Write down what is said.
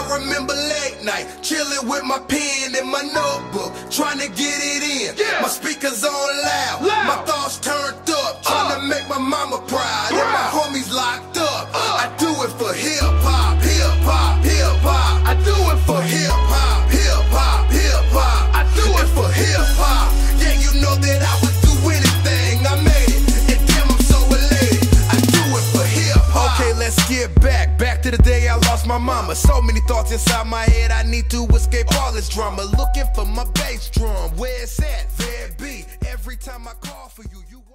I remember late night, chilling with my pen and my notebook, trying to get it in. My speakers on loud, my thoughts turned up, trying to make my mama proud, and my homies locked up. I do it for hip hop, hip hop, hip hop. I do it for hip hop, hip hop, hip hop. I do it for hip hop. Yeah, you know that I would do anything. I made it, and damn, I'm so elated. I do it for hip hop. Okay, let's get back to the day I lost my mama. So many thoughts inside my head, I need to escape all this drama. Looking for my bass drum, where it's at? There it be. Every time I call for you, you